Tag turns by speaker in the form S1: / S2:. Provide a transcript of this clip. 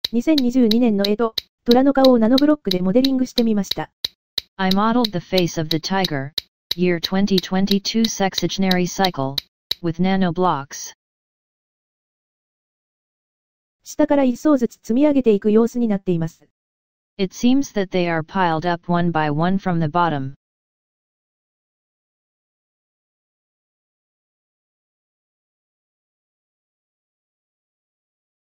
S1: 2022年の虎の顔をナノブロックでモデリングしてみました。
S2: I modeled the face of the tiger, year 2022 sexagenary cycle, with nanoblocks.
S1: 下から一層ずつ積み上げていく様子になっています。
S2: It seems that they are piled up one by one from the bottom.